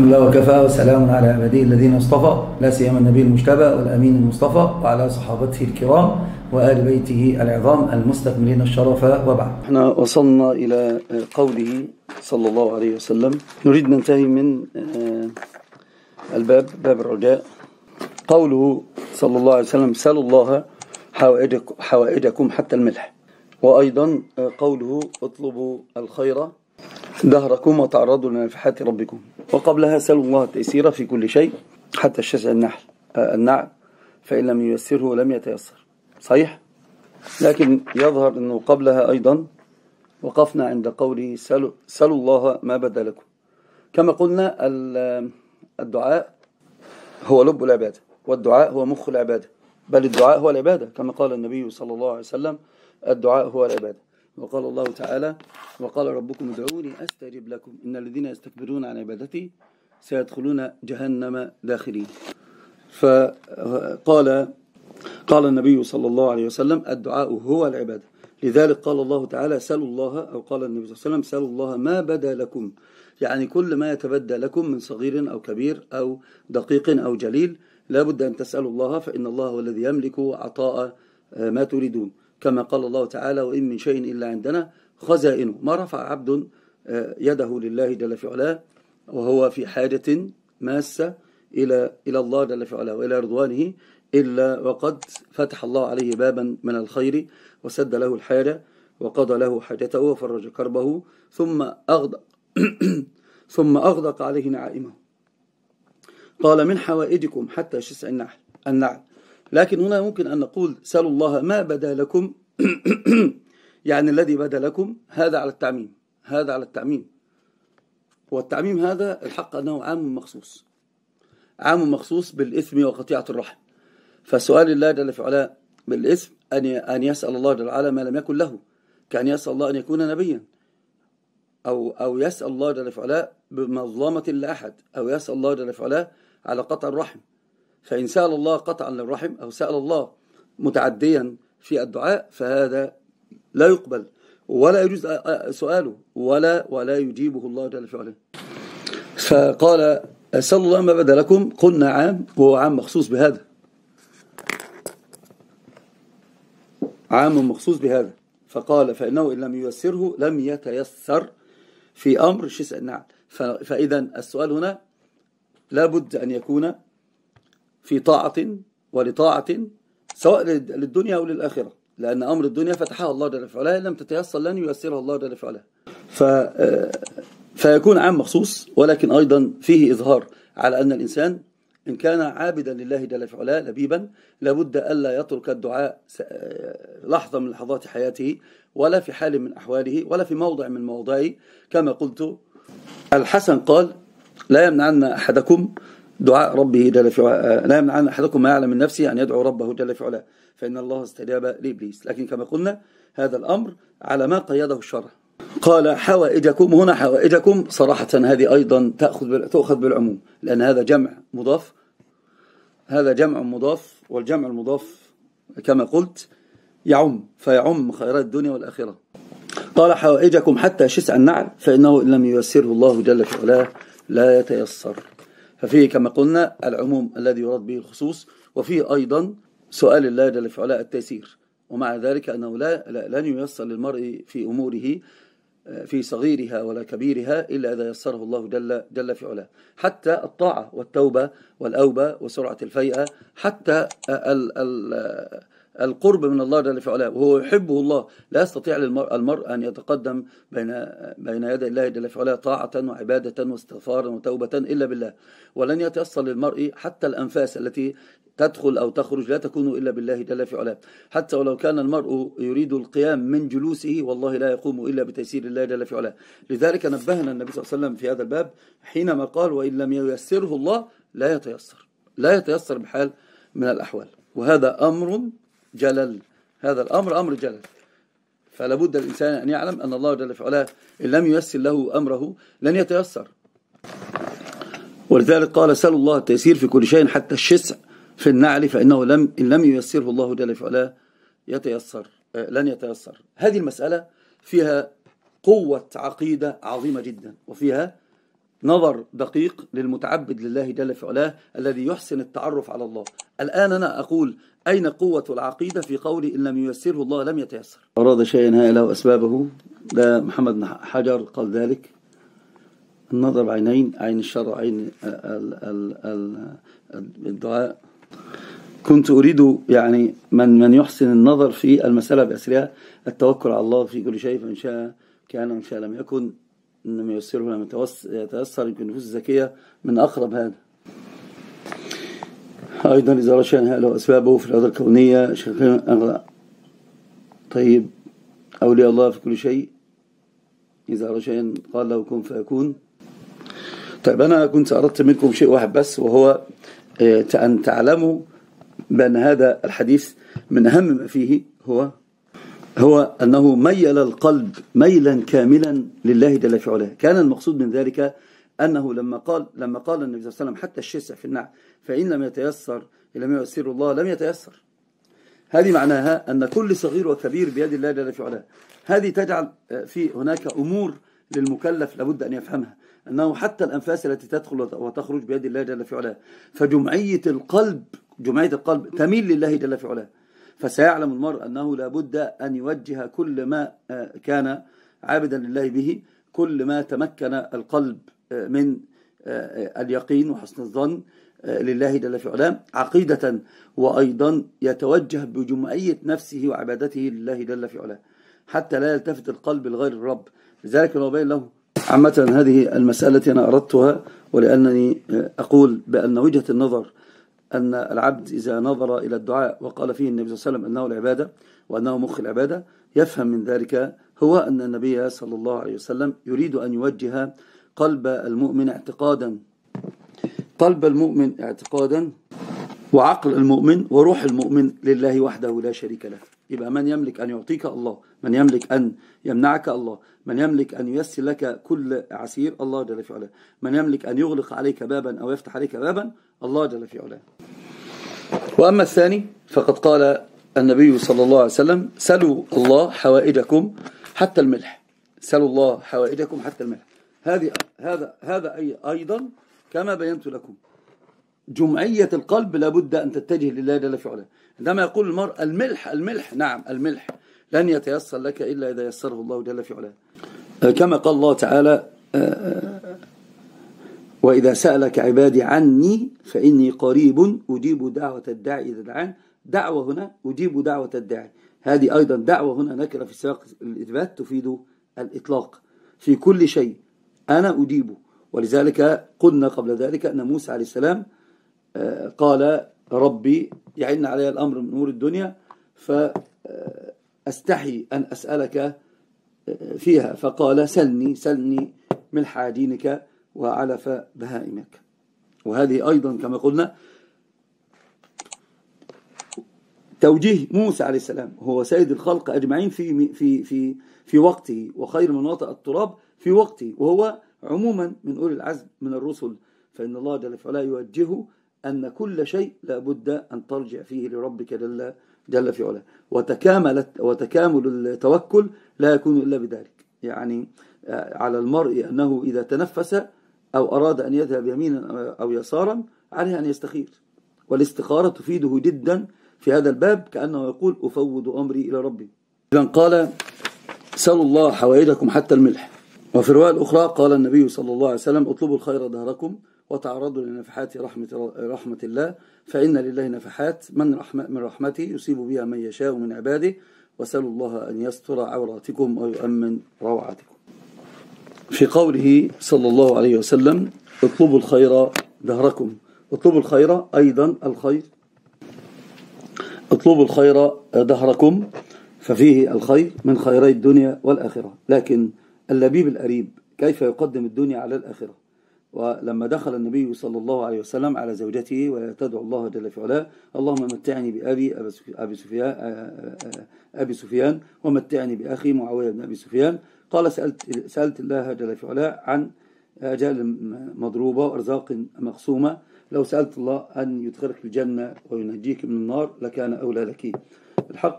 الحمد لله وكفى وسلام على عباده الذين اصطفى، لا سيما النبي المجتبى والأمين المصطفى وعلى صحابته الكرام وآل بيته العظام المستكملين الشرف، وبعد. احنا وصلنا إلى قوله صلى الله عليه وسلم. نريد ننتهي من باب الرجاء. قوله صلى الله عليه وسلم: سلوا الله حوائجكم حتى الملح. وأيضا قوله: اطلبوا الخير دهركم وتعرضوا لنفحات ربكم. وقبلها: سلوا الله التيسير في كل شيء حتى الشسع النعل فإن لم ييسره لم يتيسر. صحيح؟ لكن يظهر أنه قبلها أيضا وقفنا عند قوله: سلوا الله ما بدا لكم. كما قلنا الدعاء هو لب العبادة، والدعاء هو مخ العبادة، بل الدعاء هو العبادة، كما قال النبي صلى الله عليه وسلم: الدعاء هو العبادة. وقال الله تعالى: وقال ربكم ادعوني أستجب لكم إن الذين يستكبرون عن عبادتي سيدخلون جهنم داخلين. فقال النبي صلى الله عليه وسلم: الدعاء هو العبادة. لذلك قال الله تعالى: سلوا الله، أو قال النبي صلى الله عليه وسلم: سلوا الله ما بدا لكم، يعني كل ما يتبدى لكم من صغير أو كبير أو دقيق أو جليل لا بد أن تسألوا الله، فإن الله هو الذي يملك عطاء ما تريدون. كما قال الله تعالى: وإن من شيء إلا عندنا خزائنه. ما رفع عبد يده لله جل في علاه وهو في حاجة ماسة إلى الله جل في علاه وإلى رضوانه إلا وقد فتح الله عليه بابا من الخير وسد له الحاجة وقضى له حاجته وفرج كربه ثم أغدق عليه نعائمه. قال: من حوائجكم حتى شسع النعل. لكن هنا ممكن أن نقول: سلوا الله ما بدا لكم يعني الذي بدا لكم. هذا على التعميم، والتعميم هذا الحق أنه عام مخصوص بالإثم وقطيعة الرحم. فسؤال الله جل في علاه بالإثم أن يسأل الله جل وعلا ما لم يكن له، كأن يسأل الله أن يكون نبيا، أو يسأل الله جل في علاه بمظلمة لأحد، أو يسأل الله جل في علاه على قطع الرحم. فإن سأل الله قطعا للرحم أو سأل الله متعديا في الدعاء فهذا لا يقبل ولا يجوز سؤاله ولا يجيبه الله جل في علاه. فقال: سألوا الله ما بدا لكم. قلنا عام، وهو عام مخصوص بهذا، فقال: فإنه إن لم ييسره لم يتيسر في أمر شسع النعل. فإذا السؤال هنا لابد أن يكون في طاعة ولطاعة، سواء للدنيا أو للآخرة، لأن أمر الدنيا فتحها الله جل في علاه، لم تتيسر لن ييسرها الله جل في علاه. فيكون عام مخصوص، ولكن أيضا فيه إظهار على أن الإنسان إن كان عابدا لله جل في علاه لبيبا لابد ألا يترك الدعاء لحظة من لحظات حياته، ولا في حال من أحواله، ولا في موضع من مواضعه. كما قلت، الحسن قال: لا يمنعن أحدكم دعاء ربه جل في علاه، لا يمنعن أحدكم ما يعلم من نفسه أن يدعو ربه جل في علاه فإن الله استجاب لإبليس. لكن كما قلنا هذا الأمر على ما قيده الشرع. قال: حوائجكم. هنا حوائجكم صراحة هذه أيضا تأخذ بالعموم، لأن هذا جمع مضاف، والجمع المضاف كما قلت فيعم خيرات الدنيا والآخرة. قال: حوائجكم حتى شسع النعل فإنه إن لم ييسره الله جل في علاه لا يتيسر. ففيه كما قلنا العموم الذي يراد به الخصوص، وفيه أيضا سؤال الله جل في علاه التيسير. ومع ذلك أنه لن ييسر للمرء في أموره في صغيرها ولا كبيرها إلا إذا يسره الله جل في علاه. حتى الطاعة والتوبة والأوبة وسرعة الفيئة، حتى القرب من الله جل في علاه وهو يحبه الله، لا يستطيع المرء أن يتقدم بين يدي الله جل في علاه طاعة وعبادة واستغفارا وتوبة إلا بالله. ولن يتيسر للمرء حتى الأنفاس التي تدخل أو تخرج لا تكون إلا بالله جل في علاه. حتى ولو كان المرء يريد القيام من جلوسه والله لا يقوم إلا بتيسير الله جل في علاه. لذلك نبهنا النبي صلى الله عليه وسلم في هذا الباب حينما قال: وإن لم ييسره الله لا يتيسر بحال من الأحوال. وهذا أمر جلل، هذا الأمر أمر جلل. فلا بد الإنسان أن يعلم أن الله جل في علاه إن لم ييسر له أمره لن يتيسر. ولذلك قال: سلوا الله التيسير في كل شيء حتى الشسع في النعل فإنه إن لم ييسره الله جل في علاه لن يتيسر. هذه المسألة فيها قوة عقيدة عظيمة جدا، وفيها نظر دقيق للمتعبد لله جل في علاه الذي يحسن التعرف على الله. الآن أنا أقول أين قوة العقيدة في قولي إن لم ييسره الله لم يتيسر؟ أراد شيئا هائل له أسبابه. ده محمد بن حجر قال ذلك. النظر بعينين، عين الشرع، عين الدعاء. كنت أريد يعني من يحسن النظر في المسألة بأسرها، التوكل على الله في كل شيء، فإن شاء كان وإن شاء لم يكن، إنما ييسره لم يتيسر. يمكن النفوس الزكية من أقرب هذا. أيضا إذا رأى شيئا له أسبابه في الأرض الكونية. طيب، أولياء الله في كل شيء، إذا رأى شيئا قال له كن فيكون. طيب، أنا كنت أردت منكم شيء واحد بس، وهو أن تعلموا بأن هذا الحديث من أهم ما فيه هو أنه ميل القلب ميلا كاملا لله جل في علاه. كان المقصود من ذلك أنه لما قال النبي صلى الله عليه وسلم حتى الشسع في النعل فإن لم يتيسر لم ييسر الله لم يتيسر، هذه معناها أن كل صغير وكبير بيد الله جل في علاه. هذه تجعل في هناك أمور للمكلف لابد أن يفهمها، أنه حتى الأنفاس التي تدخل وتخرج بيد الله جل في علاه. فجمعية القلب تميل لله جل في علاه. فسيعلم المرء أنه لابد أن يوجه كل ما كان عابدا لله به، كل ما تمكن القلب من اليقين وحسن الظن لله جل في علاه عقيدة، وأيضا يتوجه بجمعية نفسه وعبادته لله جل في علاه حتى لا يلتفت القلب لغير الرب. لذلك نبين له عامة هذه المسألة التي أنا أردتها، ولأنني أقول بأن وجهة النظر أن العبد إذا نظر إلى الدعاء وقال فيه النبي صلى الله عليه وسلم أنه العبادة وأنه مخ العبادة، يفهم من ذلك هو أن النبي صلى الله عليه وسلم يريد أن يوجه قلب المؤمن اعتقادا وعقل المؤمن وروح المؤمن لله وحده لا شريك له. يبقى من يملك أن يعطيك الله، من يملك أن يمنعك الله، من يملك أن ييسر لك كل عسير الله جل في علاه، من يملك أن يغلق عليك بابا أو يفتح عليك بابا الله جل في علاه. وأما الثاني فقد قال النبي صلى الله عليه وسلم سلوا الله حوائجكم حتى الملح. سلوا الله حوائجكم حتى الملح. هذا أيضا كما بينت لكم جمعية القلب لابد أن تتجه لله جل في علاه. عندما يقول المرء الملح نعم الملح لن يتيسر لك إلا إذا يسره الله جل في علاه، كما قال الله تعالى وإذا سألك عبادي عني فإني قريب أجيب دعوة الداعي إذا دعان. دعوة هنا أجيب دعوة الداعي، هذه أيضا دعوة هنا نكرة في سياق الإثبات تفيد الإطلاق في كل شيء أنا أجيبه. ولذلك قلنا قبل ذلك أن موسى عليه السلام قال ربي يعن علي الأمر من أمور الدنيا فأستحي أن أسألك فيها، فقال سلني ملح عجينك وعلف بهائمك. وهذه أيضا كما قلنا توجيه موسى عليه السلام، هو سيد الخلق أجمعين في وقته، وخير من وطأ التراب في وقته، وهو عموما من أولي العزم من الرسل. فإن الله جل في علاه يوجهه أن كل شيء لابد أن ترجع فيه لربك جل في علاه. وتكامل التوكل لا يكون إلا بذلك. يعني على المرء أنه إذا تنفس أو أراد أن يذهب يمينا أو يسارا عليه أن يستخير، والاستخارة تفيده جدا في هذا الباب، كأنه يقول أفوض أمري إلى ربي. إذن قال سلوا الله حوائجكم حتى الملح. وفي الرواية الأخرى قال النبي صلى الله عليه وسلم اطلبوا الخير دهركم وتعرضوا لنفحات رحمة الله فإن لله نفحات من رحمته يصيب بها من يشاء من عباده وسلوا الله أن يستر عوراتكم ويؤمن روعاتكم. في قوله صلى الله عليه وسلم اطلبوا الخير دهركم، اطلبوا الخير أيضا الخير، اطلبوا الخير دهركم، ففيه الخير من خيري الدنيا والآخرة. لكن اللبيب الأريب كيف يقدم الدنيا على الآخرة؟ ولما دخل النبي صلى الله عليه وسلم على زوجته ويتدعو الله جل في علاه اللهم متعني بأبي أبي سفيان ومتعني بأخي معاوية بن أبي سفيان، قال سألت الله جل في علاه عن أجال مضروبة وأرزاق مقسومة، لو سألت الله أن يدخلك الجنة وينجيك من النار لكان أولى لك.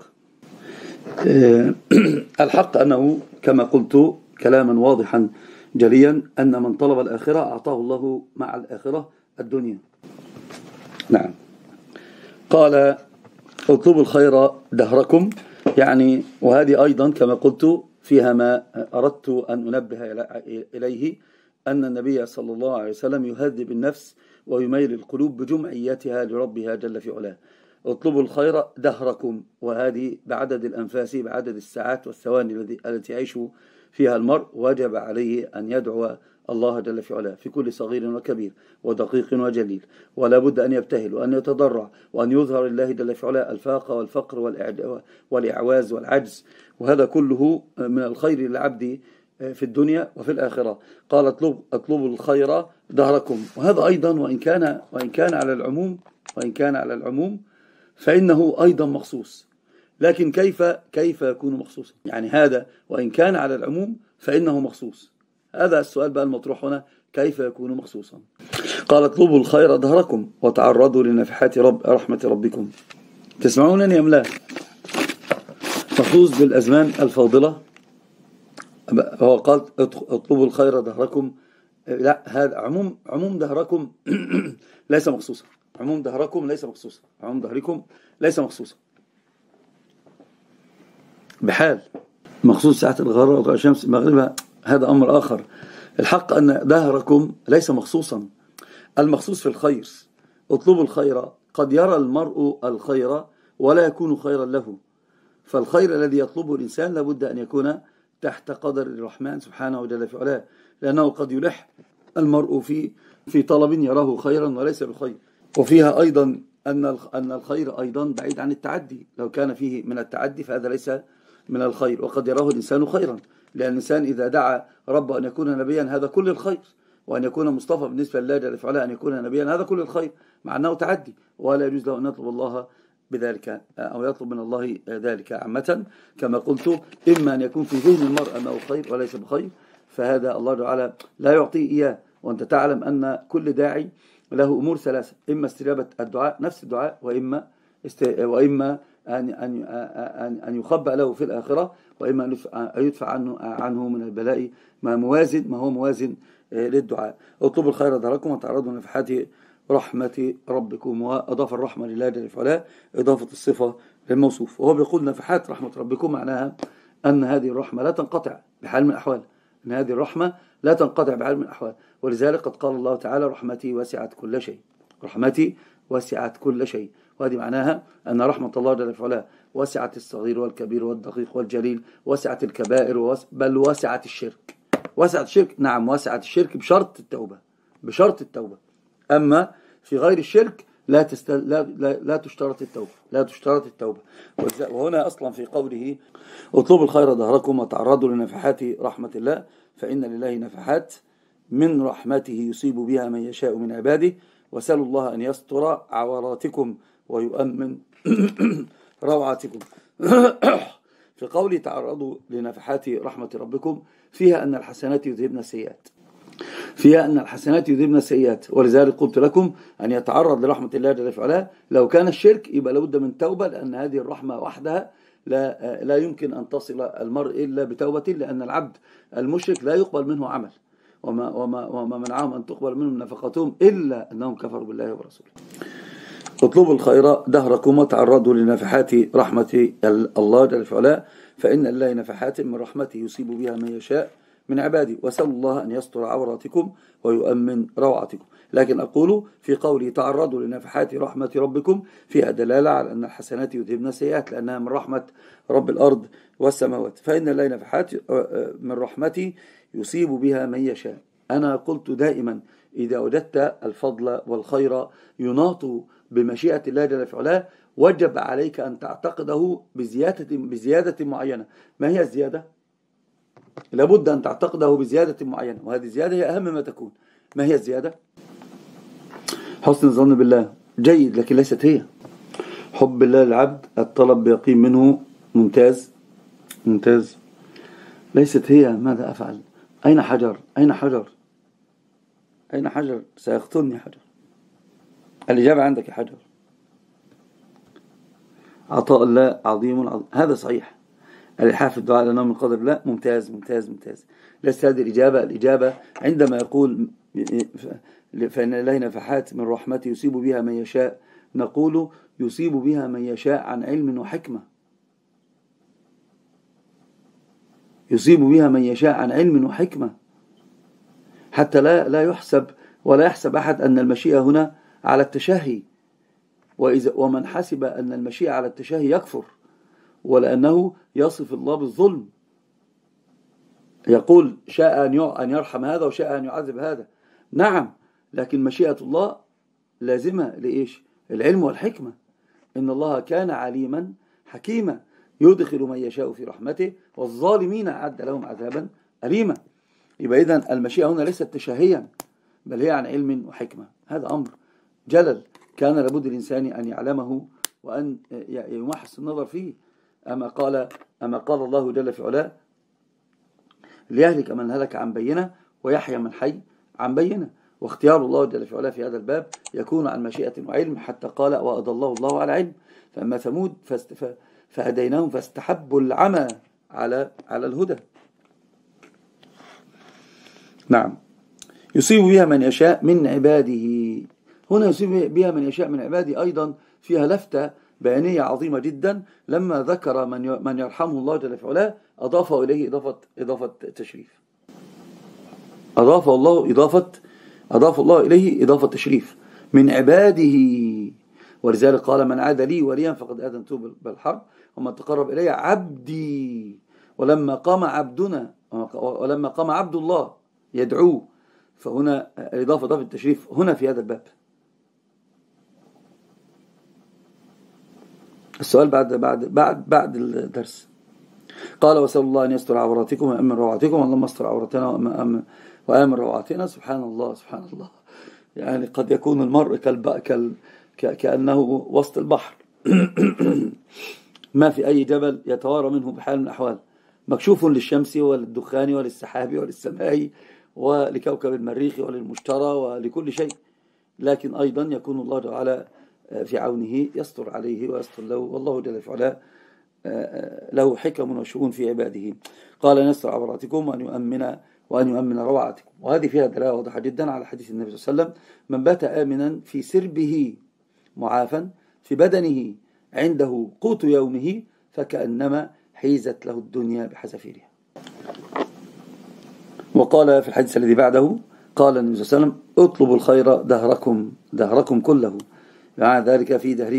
الحق أنه كما قلت كلاما واضحا جليا أن من طلب الآخرة أعطاه الله مع الآخرة الدنيا. نعم. قال اطلبوا الخير دهركم، يعني وهذه أيضا كما قلت فيها ما أردت أن أنبه إليه، أن النبي صلى الله عليه وسلم يهذب النفس ويميل القلوب بجمعيتها لربها جل في علاه. اطلبوا الخير دهركم، وهذه بعدد الأنفاس، بعدد الساعات والثواني التي يعيش فيها المرء، وجب عليه أن يدعو الله جل في علاه في كل صغير وكبير ودقيق وجليل، ولا بد أن يبتهل وأن يتضرع وأن يظهر الله جل في علاه الفاقة والفقر والإعواز والعجز، وهذا كله من الخير للعبد في الدنيا وفي الآخرة. قال اطلبوا الخير دهركم، وهذا أيضا وإن كان على العموم فإنه أيضا مخصوص، لكن كيف يكون مخصوصا؟ يعني هذا وإن كان على العموم فإنه مخصوص، هذا السؤال بقى المطروح هنا، كيف يكون مخصوصا؟ قال اطلبوا الخير دهركم وتعرضوا لنفحات رحمة ربكم. تسمعونني أم لا؟ مخصوص بالأزمان الفاضلة. هو قال اطلبوا الخير دهركم، لا، هذا عموم دهركم ليس مخصوصا، عموم دهركم ليس مخصوصا، عموم دهركم ليس مخصوصا بحال. مخصوص ساعة الغرب والشمس مغربها هذا أمر آخر. الحق أن دهركم ليس مخصوصا، المخصوص في الخير. اطلبوا الخير، قد يرى المرء الخير ولا يكون خيرا له، فالخير الذي يطلبه الإنسان لابد أن يكون تحت قدر الرحمن سبحانه وجل في علاه، لأنه قد يلح المرء في طلب يراه خيرا وليس بخير. وفيها أيضا أن الخير أيضا بعيد عن التعدي، لو كان فيه من التعدي فهذا ليس من الخير، وقد يراه الإنسان خيرا، لأن الإنسان إذا دعا رب أن يكون نبيا هذا كل الخير، وأن يكون مصطفى بالنسبة لله جل في علاه أن يكون نبيا هذا كل الخير، مع أنه تعدي، ولا يجوز له أن يطلب الله بذلك أو يطلب من الله ذلك عامة. كما قلت، إما أن يكون في ذهن المرء أنه خير وليس بخير، فهذا الله تعالى لا يعطيه إياه. وأنت تعلم أن كل داعي له أمور ثلاثة، إما استجابة الدعاء نفس الدعاء، وإما أن يخبأ له في الآخرة، وإما أن يدفع عنه من البلاء ما هو موازن للدعاء. اطلبوا الخير دهركم وتعرضوا لنفحات رحمة ربكم، وأضاف الرحمة لله جل وعلا إضافة الصفة للموصوف، وهو بيقول نفحات رحمة ربكم، معناها أن هذه الرحمة لا تنقطع بحال من الأحوال، أن هذه الرحمة لا تنقطع بحال من الأحوال. ولذلك قد قال الله تعالى رحمتي وسعت كل شيء، رحمتي وسعت كل شيء، وهذه معناها أن رحمة الله جل وعلا وسعت الصغير والكبير والدقيق والجليل، وسعت الكبائر، بل وسعت الشرك. وسعت الشرك، نعم وسعت الشرك بشرط التوبة. أما في غير الشرك لا تشترط التوبة. وهنا أصلا في قوله اطلبوا الخير دهركم وتعرضوا لنفحات رحمة الله، فإن لله نفحات من رحمته يصيب بها من يشاء من عباده، وسألوا الله أن يستر عوراتكم ويؤمن روعاتكم. في قوله تعرضوا لنفحات رحمة ربكم فيها أن الحسنات يذهبن السيئات، ولذلك قلت لكم أن يتعرض لرحمة الله جل وعلا. لو كان الشرك يبقى لابد من توبة، لأن هذه الرحمة وحدها لا يمكن أن تصل المرء إلا بتوبة، لأن العبد المشرك لا يقبل منه عمل، وما منعهم أن تقبل منهم نفقتهم إلا أنهم كفروا بالله ورسوله. اطلبوا الخير دهركم وتعرضوا لنفحات رحمة الله جل وعلا، فإن الله نفحات من رحمته يصيب بها من يشاء من عبادي، وسأل الله أن يستر عوراتكم ويؤمن روعاتكم. لكن أقول في قوله تعرضوا لنفحات رحمة ربكم فيها دلالة على أن الحسنات يذهبن السيئات، لأنها من رحمة رب الأرض والسماوات. فإن الله نفحات من رحمته يصيب بها من يشاء. أنا قلت دائما إذا وجدت الفضل والخير يناط بمشيئة الله جل وعلا، وجب عليك أن تعتقده بزيادة معينة. ما هي الزيادة؟ لابد أن تعتقده بزيادة معينة، وهذه الزيادة هي أهم ما تكون. ما هي الزيادة؟ حسن الظن بالله جيد، لكن ليست هي. حب الله للعبد، الطلب بيقين منه ممتاز، ليست هي. ماذا أفعل؟ أين حجر؟ سيقتلني حجر. الإجابة عندك يا حجر. عطاء الله عظيم، هذا صحيح، الإلحاح في الدعاء لأنه من قدر الله. ممتاز ممتاز ممتاز. ليست هذه الإجابة عندما يقول فإن الله نفحات من رحمته يصيب بها من يشاء، نقول يصيب بها من يشاء عن علم وحكمة، يصيب بها من يشاء عن علم وحكمة، حتى لا يحسب ولا يحسب أحد أن المشيئة هنا على التشهي، ومن حسب أن المشيئة على التشهي يكفر، ولأنه يصف الله بالظلم، يقول شاء أن يرحم هذا وشاء أن يعذب هذا. نعم، لكن مشيئة الله لازمة لإيش؟ العلم والحكمة. إن الله كان عليما حكيما يدخل من يشاء في رحمته والظالمين أعد لهم عذابا أليما. يبقى إذن المشيئة هنا ليست تشهيا، بل هي عن علم وحكمة. هذا أمر جلل كان لابد الإنسان أن يعلمه وأن يمحص النظر فيه. أما قال الله جل في علاه ليهلك من هلك عن بينة ويحيى من حي عن بينة. واختيار الله جل في علاه في هذا الباب يكون عن مشيئة وعلم، حتى قال وأضله الله على علم. فأما ثمود فهديناهم فاستحبوا العمى على الهدى. نعم، يصيب بها من يشاء من عباده. هنا يصيب بها من يشاء من عباده أيضا فيها لفتة بيانية عظيمة جدا. لما ذكر من يرحمه الله جل في علاه أضافه إليه إضافة تشريف، أضاف الله إليه إضافة تشريف من عباده. ولذلك قال من عاد لي وليا فقد آذنته بالحرب ومن تقرب إلي عبدي. ولما قام عبد الله يدعوه، فهنا إضافة التشريف هنا في هذا الباب. السؤال بعد الدرس. قال وسأل الله أن يستر عوراتكم ويأمن روعاتكم. اللهم استر عوراتنا وأمن روعاتنا. سبحان الله سبحان الله. يعني قد يكون المرء كأنه وسط البحر ما في أي جبل يتوارى منه بحال من الأحوال، مكشوف للشمس وللدخان وللسحاب وللسماء ولكوكب المريخ وللمشتري ولكل شيء، لكن أيضا يكون الله تعالى في عونه يستر عليه ويستر له، والله جل وعلا له حكم وشؤون في عباده. قال أن يستر عوراتكم وأن يؤمن روعاتكم. وهذه فيها دلالة واضحة جدا على حديث النبي صلى الله عليه وسلم من بات آمنا في سربه معافا في بدنه عنده قوت يومه فكأنما حيزت له الدنيا بحذافيرها. وقال في الحديث الذي بعده قال النبي صلى الله عليه وسلم اطلبوا الخير دهركم كله، يعني ذلك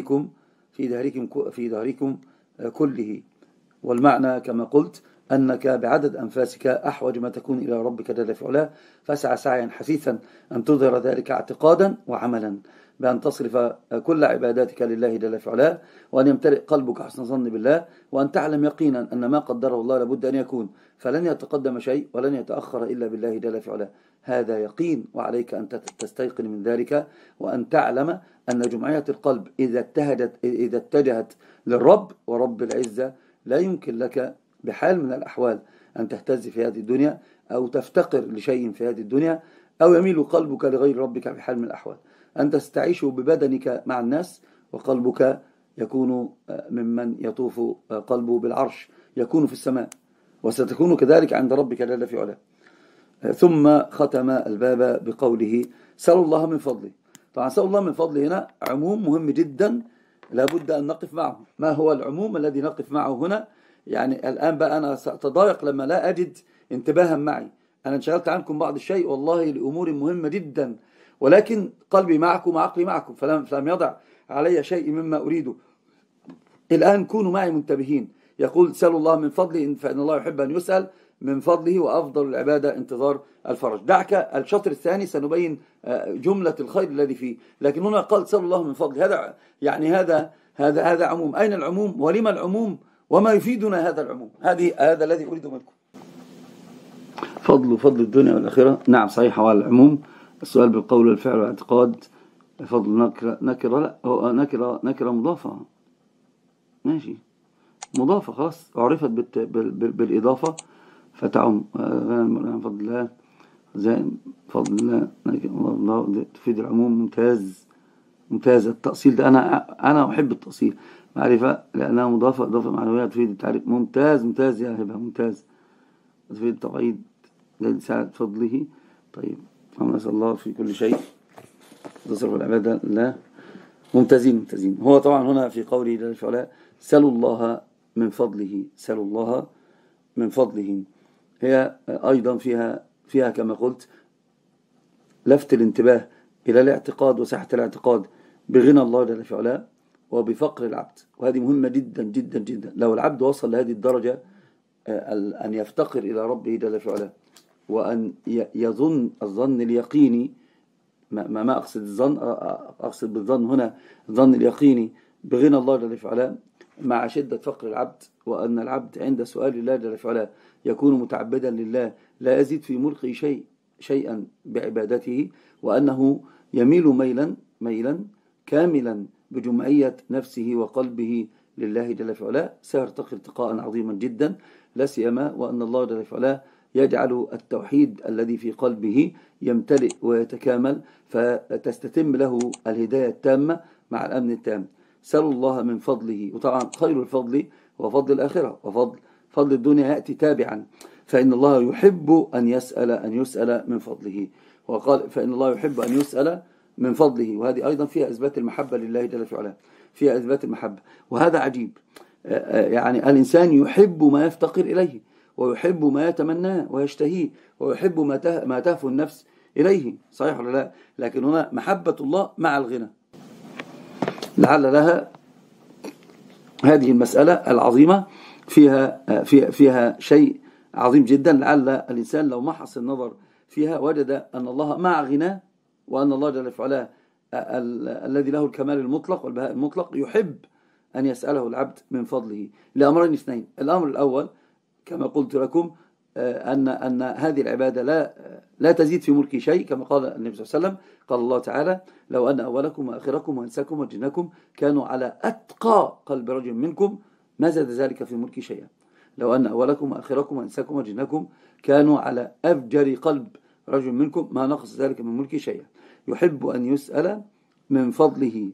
في دهركم كله. والمعنى كما قلت أنك بعدد أنفاسك أحوج ما تكون إلى ربك جل في علاه، فاسعى سعيا حثيثا أن تظهر ذلك اعتقادا وعملا، بأن تصرف كل عباداتك لله جل في علاه، وأن يمتلئ قلبك حسن ظن بالله، وأن تعلم يقينا أن ما قدره الله لابد أن يكون، فلن يتقدم شيء ولن يتأخر إلا بالله جل في علاه. هذا يقين، وعليك أن تستيقن من ذلك، وأن تعلم أن جمعية القلب إذا اتجهت للرب ورب العزة لا يمكن لك بحال من الأحوال أن تهتز في هذه الدنيا أو تفتقر لشيء في هذه الدنيا أو يميل قلبك لغير ربك بحال من الأحوال. أنت ستعيش ببدنك مع الناس وقلبك يكون ممن يطوف قلبه بالعرش، يكون في السماء، وستكون كذلك عند ربك جل في علاه. ثم ختم الباب بقوله سألوا الله من فضله. طبعا سألوا الله من فضله هنا عموم مهم جدا لابد أن نقف معه. ما هو العموم الذي نقف معه هنا؟ يعني الآن بقى أنا سأتضايق لما لا أجد انتباها معي. أنا انشغلت عنكم بعض الشيء والله لأمور مهمة جدا، ولكن قلبي معكم وعقلي معكم، فلم يضع علي شيء مما أريده. الآن كونوا معي منتبهين. يقول سألوا الله من فضله فإن الله يحب أن يسأل من فضله، وأفضل العبادة انتظار الفرج. دعك الشطر الثاني سنبين جملة الخير الذي فيه، لكن هنا قال سألوا الله من فضله. هذا يعني هذا عموم. أين العموم ولما العموم وما يفيدنا هذا العموم؟ هذا الذي أريد منكم. فضل الدنيا والآخرة. نعم صحيح، هو العموم. السؤال بالقول والفعل والاعتقاد. فضل نكرة مضافة، ماشي، مضافة خلاص عرفت بالإضافة فتعم. فضل الله تفيد العموم. ممتاز التأصيل ده. أنا أحب التأصيل. معرفة لأنها مضافة، إضافة معنوية تفيد التعريف. ممتاز ممتاز يا هبة، ممتاز. تفيد التوعيد لسعة فضله. طيب، نسأل الله في كل شيء تصرف العبادة لا. ممتازين ممتازين. هو طبعا هنا في قوله جل في علاه سلوا الله من فضله، سلوا الله من فضله، هي أيضا فيها كما قلت لفت الانتباه إلى الاعتقاد وصحة الاعتقاد بغنى الله جل في علاه وبفقر العبد، وهذه مهمة جدا جدا جدا. لو العبد وصل لهذه الدرجة أن يفتقر إلى ربه جل في علاه، وأن يظن الظن اليقيني، ما أقصد الظن، أقصد بالظن هنا الظن اليقيني بغنى الله جل في علاه مع شدة فقر العبد، وأن العبد عند سؤال الله جل في علاه يكون متعبدا لله لا يزيد في ملكه شيئا بعبادته، وأنه يميل ميلا كاملا بجمعية نفسه وقلبه لله جل في علاه، سيرتقي ارتقاء عظيما جدا، لا سيما وأن الله جل في علاه يجعل التوحيد الذي في قلبه يمتلئ ويتكامل، فتستتم له الهداية التامة مع الأمن التام. سألوا الله من فضله، وطبعا خير الفضل هو فضل الآخرة، وفضل الدنيا يأتي تابعا، فإن الله يحب أن يسأل من فضله، وقال فإن الله يحب أن يسأل من فضله، وهذه أيضا فيها إثبات المحبة لله جل في علاه، فيها إثبات المحبة. وهذا عجيب، يعني الإنسان يحب ما يفتقر إليه، ويحب ما يتمناه ويشتهيه، ويحب ما تهفو النفس إليه، صحيح ولا لا؟ لكن هنا محبة الله مع الغنى، لعل لها هذه المسألة العظيمة فيها شيء عظيم جدا، لعل الإنسان لو محص النظر فيها وجد أن الله مع غناه، وأن الله جل في علاه الذي له الكمال المطلق والبهاء المطلق يحب أن يسأله العبد من فضله لأمرين اثنين. الأمر الأول كما قلت لكم أن هذه العبادة لا تزيد في ملك شيء، كما قال النبي صلى الله عليه وسلم، قال الله تعالى لو أن أولكم وآخركم وإنساكم وجنكم كانوا على أتقى قلب رجل منكم ما زاد ذلك في ملك شيئا. لو أن أولكم وآخركم وإنساكم وجنكم كانوا على أفجر قلب رجل منكم ما نقص ذلك من ملك شيئا. يحب أن يسأل من فضله.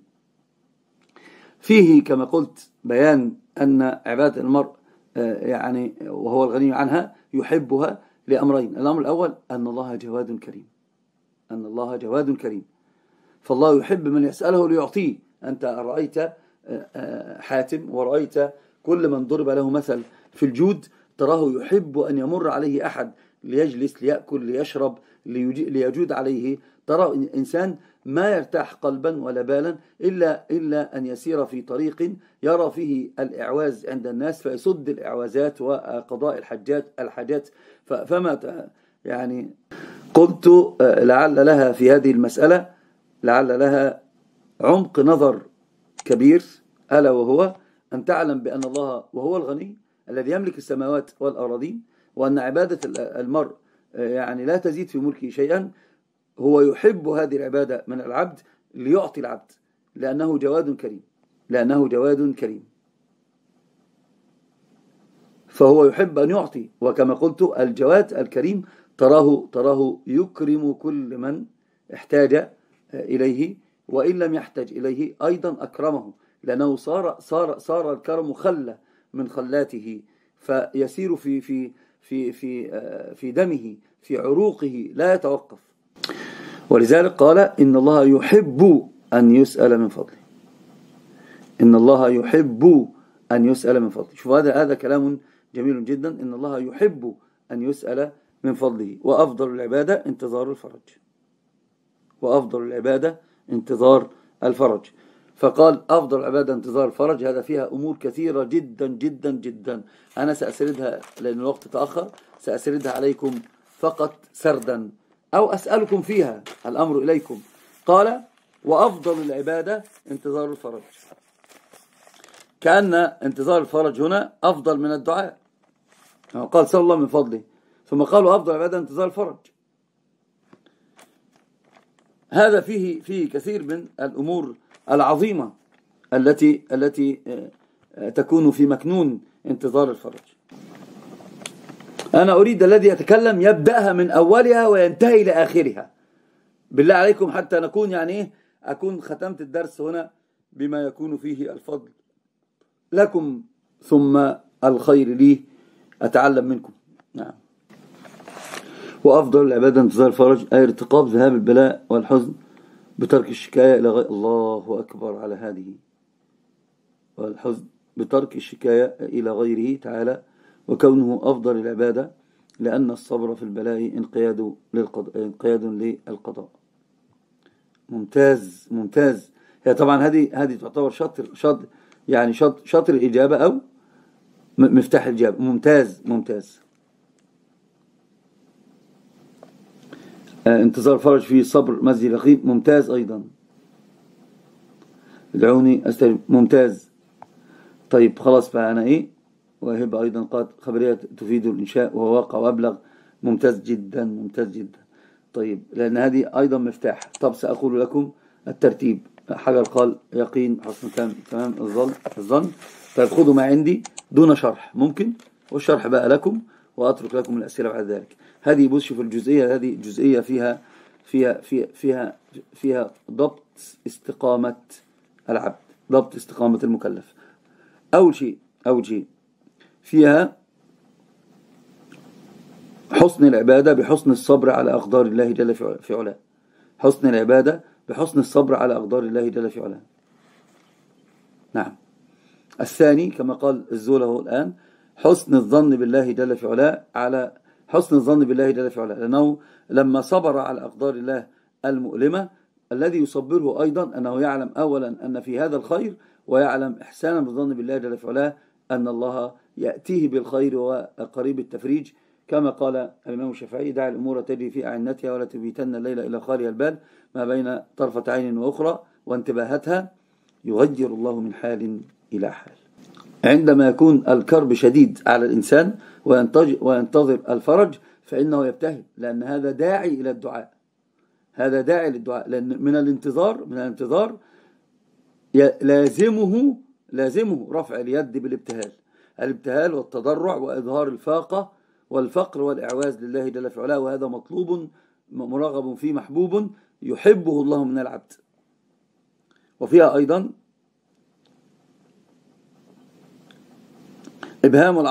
فيه كما قلت بيان أن عبادة المرء يعني وهو الغني عنها يحبها لأمرين. الأمر الأول أن الله جواد كريم، أن الله جواد كريم، فالله يحب من يسأله ليعطيه. أنت رأيت حاتم، ورأيت كل من ضرب له مثل في الجود تراه يحب أن يمر عليه أحد ليجلس ليأكل ليشرب ليجود عليه. ترى إنسان ما يرتاح قلبا ولا بالا إلا أن يسير في طريق يرى فيه الإعواز عند الناس فيسد الإعوازات وقضاء الحاجات. فما يعني قلت لعل لها في هذه المسألة لعل لها عمق نظر كبير، ألا وهو أن تعلم بأن الله وهو الغني الذي يملك السماوات والأراضين، وأن عبادة المرء يعني لا تزيد في ملكه شيئا، هو يحب هذه العبادة من العبد ليعطي العبد لأنه جواد كريم، لأنه جواد كريم، فهو يحب أن يعطي. وكما قلت الجواد الكريم تراه يكرم كل من احتاج إليه، وإن لم يحتاج إليه أيضا أكرمه، لأنه صار الكرم خلة من خلاته، فيسير في دمه في عروقه لا يتوقف. ولذلك قال إن الله يحب أن يسأل من فضله، إن الله يحب أن يسأل من فضله. شوف هذا كلام جميل جدا، إن الله يحب أن يسأل من فضله. وأفضل العبادة انتظار الفرج، وأفضل العبادة انتظار الفرج. فقال أفضل العبادة انتظار الفرج. هذا فيها أمور كثيرة جدا جدا جدا، أنا سأسردها لأن الوقت تأخر، سأسردها عليكم فقط سردا أو أسألكم فيها، الأمر إليكم. قال وأفضل العبادة انتظار الفرج، كأن انتظار الفرج هنا أفضل من الدعاء. قال صلى الله من فضله، ثم قالوا أفضل العبادة انتظار الفرج. هذا فيه كثير من الأمور العظيمة التي تكون في مكنون انتظار الفرج. أنا أريد الذي يتكلم يبدأها من أولها وينتهي إلى آخرها بالله عليكم، حتى نكون يعني أكون ختمت الدرس هنا بما يكون فيه الفضل لكم ثم الخير لي أتعلم منكم. نعم. وأفضل العبادة انتظار الفرج، أي ارتقاب ذهاب البلاء والحزن بترك الشكاية إلى غير الله أكبر على هذه، والحزن بترك الشكاية إلى غيره تعالى، وكونه أفضل العبادة لأن الصبر في البلاء انقياد للقضاء. ممتاز ممتاز. هي طبعا هذه تعتبر شطر الإجابة أو مفتاح الإجابة. ممتاز ممتاز. انتظار فرج في صبر مزي اليقين، ممتاز أيضا. ادعوني أستجب، ممتاز. طيب خلاص بقى أنا وهبة أيضا قالت خبرية تفيد الإنشاء وهو واقع وأبلغ، ممتاز جدا ممتاز جدا. طيب لأن هذه أيضا مفتاح. طب سأقول لكم الترتيب. حجر قال يقين، حسن تمام، الظن. طيب خذوا ما عندي دون شرح ممكن، والشرح بقى لكم، وأترك لكم الأسئلة بعد ذلك. هذه بص في الجزئية، هذه جزئية فيها ضبط استقامة العبد، ضبط استقامة المكلف. أول شيء فيها حسن العبادة بحسن الصبر على أقدار الله جل في علاه. حسن العبادة بحسن الصبر على أقدار الله جل في علاه. نعم. الثاني كما قال الزوله الآن، حسن الظن بالله جل في علاه، على حسن الظن بالله جل في علاه، لأنه لما صبر على أقدار الله المؤلمة الذي يصبره أيضا أنه يعلم أولا أن في هذا الخير، ويعلم إحسانا بالظن بالله جل في علاه أن الله يأتيه بالخير وقريب التفريج، كما قال الإمام الشافعي: دع الأمور تجري في أعنتها ولا تبيتن الليل إلى خالي البال، ما بين طرفة عين وأخرى وانتباهتها يغير الله من حال إلى حال. عندما يكون الكرب شديد على الإنسان وينتظر الفرج فإنه يبتهل، لأن هذا داعي إلى الدعاء، هذا داعي للدعاء، لأن من الانتظار لازمه رفع اليد الابتهال والتضرع وإظهار الفاقة والفقر والإعواز لله جل في علاه، وهذا مطلوب مرغب فيه محبوب يحبه الله من العبد. وفيها أيضا إبهام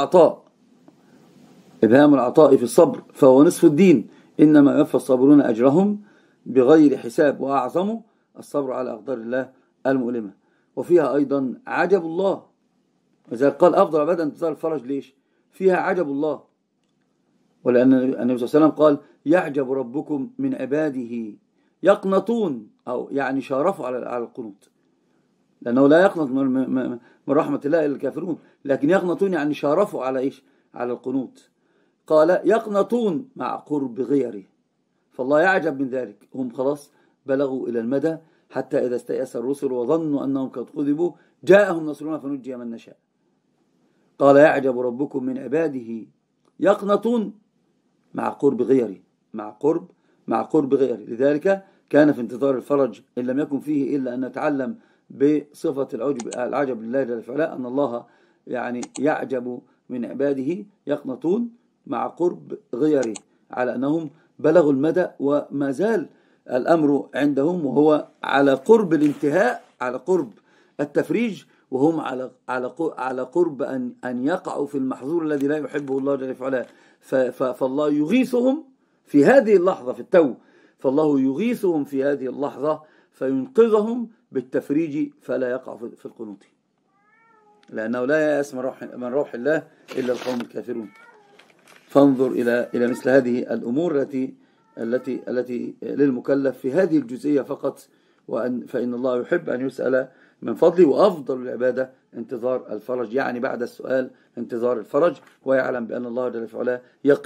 العطاء في الصبر فهو نصف الدين، إنما يوفى الصابرون أجرهم بغير حساب، وأعظم الصبر على أقدار الله المؤلمة. وفيها أيضا عجب الله، وإذا قال أفضل عبادة انتظار الفرج، ليش؟ فيها عجب الله، ولأن النبي صلى الله عليه وسلم قال: يعجب ربكم من عباده يقنطون، أو يعني شارفوا على القنوط، لأنه لا يقنط من رحمة الله إلا الكافرون، لكن يقنطون يعني شارفوا على إيش؟ على القنوط. قال: يقنطون مع قرب غيره، فالله يعجب من ذلك. هم خلاص بلغوا إلى المدى، حتى إذا استيأس الرسل وظنوا أنهم قد كذبوا جاءهم نصرنا فنجي من نشاء. قال: يعجب ربكم من عباده يقنطون مع قرب غيره، مع قرب غيره. لذلك كان في انتظار الفرج إن لم يكن فيه إلا أن نتعلم بصفة العجب لله جل وعلا، أن الله يعني يعجب من عباده يقنطون مع قرب غيره، على أنهم بلغوا المدى وما زال الأمر عندهم، وهو على قرب الانتهاء، على قرب التفريج، وهم على قرب أن يقعوا في المحظور الذي لا يحبه الله جل وعلا. فالله يغيثهم في هذه اللحظة في التو، فالله يغيثهم في هذه اللحظة فينقذهم بالتفريج فلا يقع في القنوط، لأنه لا يأس من روح الله إلا القوم الكافرون. فانظر إلى مثل هذه الأمور التي للمكلف في هذه الجزئية فقط، فإن الله يحب أن يسأل من فضله. وأفضل العبادة انتظار الفرج، يعني بعد السؤال انتظار الفرج، ويعلم بأن الله جل وعلا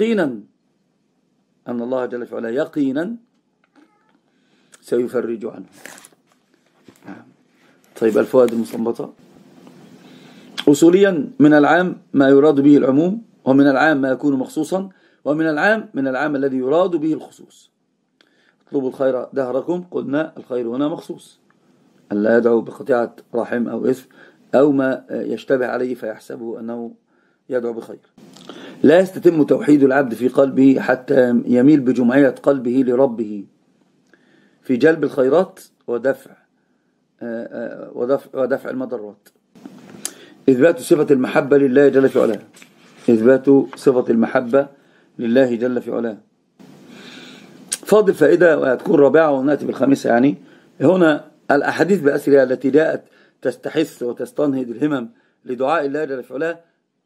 يقينا سيفرج عنه. طيب الفوائد المستنبطة: أصوليا من العام ما يراد به العموم، ومن العام ما يكون مخصوصا، ومن العام الذي يراد به الخصوص. اطلبوا الخير دهركم، قلنا الخير هنا مخصوص، أن لا يدعو بقطيعة رحم أو إثم أو ما يشتبه عليه فيحسبه أنه يدعو بخير. لا يستتم توحيد العبد في قلبه حتى يميل بجمعية قلبه لربه في جلب الخيرات ودفع المضرات. إثبات صفة المحبة لله جل في علاه، إثبات صفة المحبة لله جل في علاه. فاضل فائدة وهتكون رابعة ونأتي بالخامسة. يعني هنا الأحاديث بأسرها التي جاءت تستحث وتستنهض الهمم لدعاء الله جل في علاه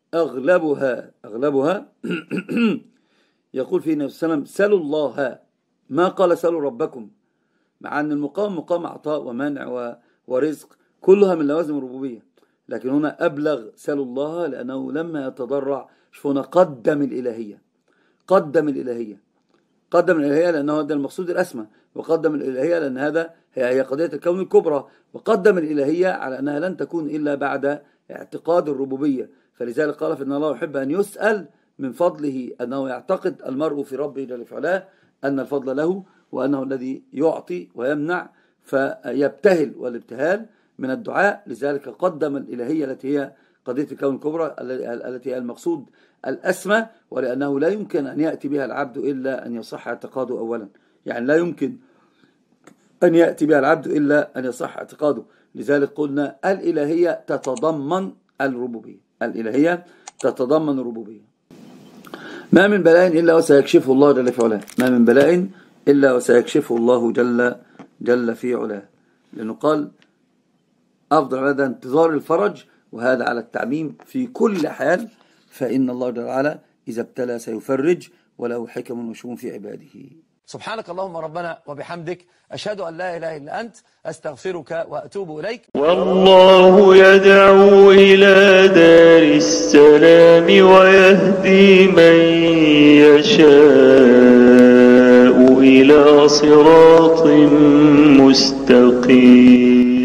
أغلبها يقول فيه النبي صلى الله عليه وسلم سلوا الله، ما قال سلوا ربكم، مع أن المقام مقام عطاء ومنع ورزق كلها من لوازم الربوبية، لكن هنا أبلغ سلوا الله لأنه لما يتضرع هنا قدم الإلهية لأنه هذا المقصود الأسمى، وقدم الإلهية لأن هذا هي قضية الكون الكبرى، وقدم الإلهية على أنها لن تكون إلا بعد اعتقاد الربوبية. فلذلك قال فإن الله يحب أن يسأل من فضله، أنه يعتقد المرء في ربه جل في علاه أن الفضل له، وأنه الذي يعطي ويمنع، فيبتهل، والابتهال من الدعاء. لذلك قدم الإلهية التي هي قضية الكون الكبرى التي هي المقصود الأسمى، ولأنه لا يمكن أن يأتي بها العبد إلا أن يصح اعتقاده أولا، يعني لا يمكن أن يأتي بها العبد إلا أن يصح اعتقاده. لذلك قلنا الإلهية تتضمن الربوبية، ما من بلاء إلا وسيكشفه الله جل في علاه، ما من بلاء إلا وسيكشفه الله جل في علاه، لأنه قال أفضل هذا انتظار الفرج، وهذا على التعميم في كل حال، فإن الله جل وعلا إذا ابتلى سيفرج، وله حكم وشؤون في عباده. سبحانك اللهم ربنا وبحمدك، أشهد أن لا إله إلا أنت، أستغفرك وأتوب إليك. والله يدعو إلى دار السلام ويهدي من يشاء إلى صراط مستقيم.